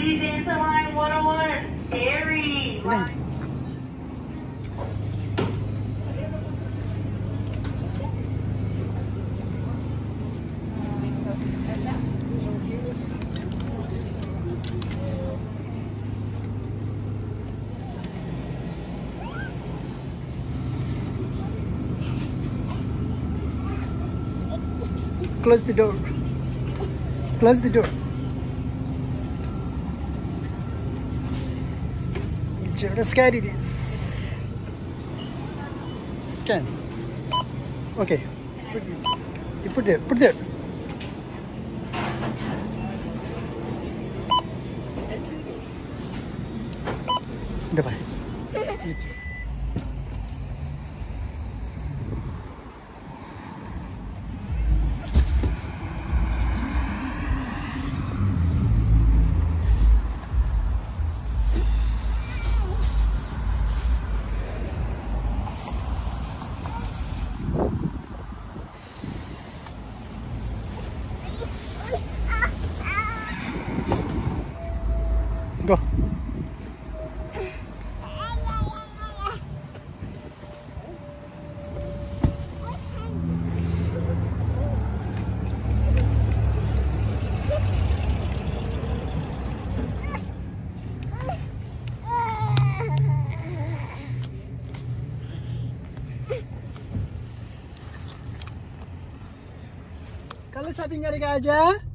Please answer line 101. Harry. Close the door. Close the door. Let's scan this. Scan. Okay. You put there. Put there. Goodbye. Go. Kalau shopping गरेको आज